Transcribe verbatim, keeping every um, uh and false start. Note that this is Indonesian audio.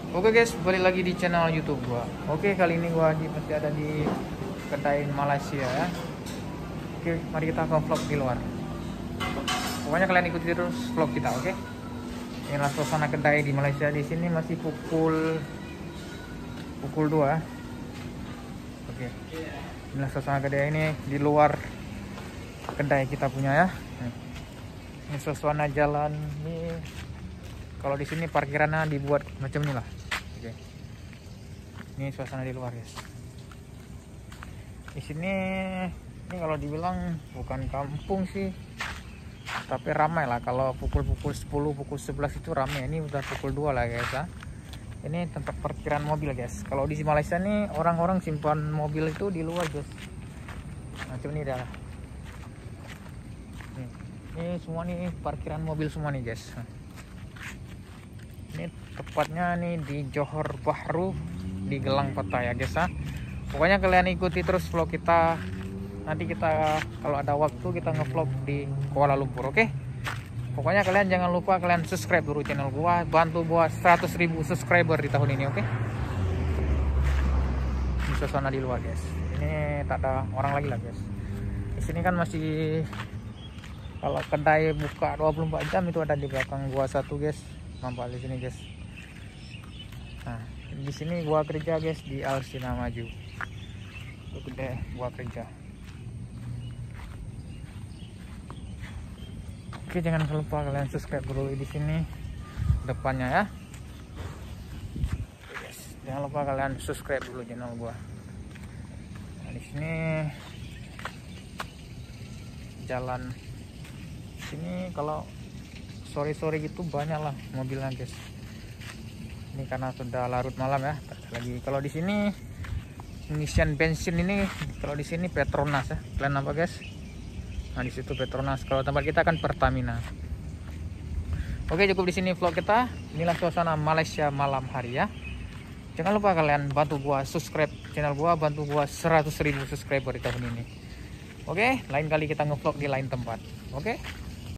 Oke guys, balik lagi di channel YouTube gua. Oke, kali ini gua di, masih ada di kedai Malaysia ya. Oke, mari kita ke vlog di luar. Pokoknya kalian ikuti terus vlog kita, oke? Inilah suasana kedai di Malaysia. Di sini masih pukul pukul dua. Oke. Inilah suasana kedai ini di luar kedai kita punya ya. Ini suasana jalan ini. Kalau di sini parkirannya dibuat macam inilah. Oke. Ini suasana di luar, guys. Di sini ini kalau dibilang bukan kampung sih, tapi ramai lah. Kalau pukul-pukul sepuluh, pukul sebelas itu ramai. Ini udah pukul dua lah, guys ya. Ini tempat parkiran mobil, guys. Kalau di Malaysia nih orang-orang simpan mobil itu di luar, guys. Macam ini dah. Nih. Ini semua nih parkiran mobil semua nih, guys. Ini tepatnya nih di Johor Bahru di Gelang Kota ya guys ya. Pokoknya kalian ikuti terus vlog kita. Nanti kita kalau ada waktu kita ngevlog di Kuala Lumpur, oke? Pokoknya kalian jangan lupa kalian subscribe dulu channel gua, bantu gua seratus ribu subscriber di tahun ini, oke? Ini suasana di luar guys. Ini tak ada orang lagi lah guys. Di sini kan masih, kalau kedai buka dua puluh empat jam itu ada di belakang gua satu guys. Nampak di sini guys. Nah, di sini gua kerja guys di Alsina Maju. Itu gede gua kerja. Oke, jangan lupa kalian subscribe dulu di sini depannya ya. Oke, guys, jangan lupa kalian subscribe dulu channel gua. Nah, di sini jalan sini kalau sore-sore gitu banyak lah mobilnya guys. Ini karena sudah larut malam ya. Lagi kalau di sini pengisian bensin ini, kalau di sini Petronas ya. Kalian apa guys? Nah di situ Petronas. Kalau tempat kita kan Pertamina. Oke, cukup di sini vlog kita. Inilah suasana Malaysia malam hari ya. Jangan lupa kalian bantu gua subscribe channel gua, bantu gua seratus ribu subscriber di tahun ini. Oke, lain kali kita ngevlog di lain tempat. Oke.